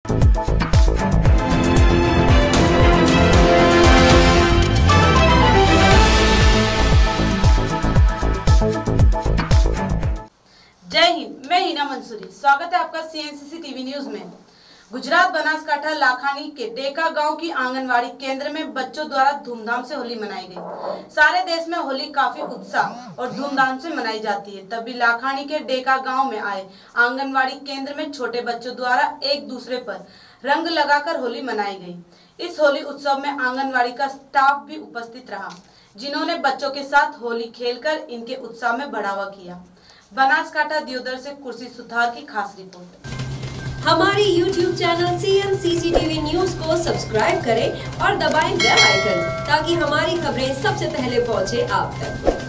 जय हिंद, मैं हिना मंसूरी। स्वागत है आपका CNCC टीवी न्यूज में। गुजरात बनासकांठा लाखानी के डेका गांव की आंगनवाड़ी केंद्र में बच्चों द्वारा धूमधाम से होली मनाई गई। सारे देश में होली काफी उत्साह और धूमधाम से मनाई जाती है, तभी लाखानी के डेका गांव में आए आंगनवाड़ी केंद्र में छोटे बच्चों द्वारा एक दूसरे पर रंग लगाकर होली मनाई गई। इस होली उत्सव में आंगनवाड़ी का स्टाफ भी उपस्थित रहा, जिन्होंने बच्चों के साथ होली खेलकर इनके उत्साह में बढ़ावा किया। बनासकांठा दियोदर से कुर्सी सुथार की खास रिपोर्ट। हमारी YouTube channel CNCC TV news को सब्सक्राइब करें और दबाएं बेल आइकन ताकि हमारी खबरें सबसे पहले पहुंचे आप तक।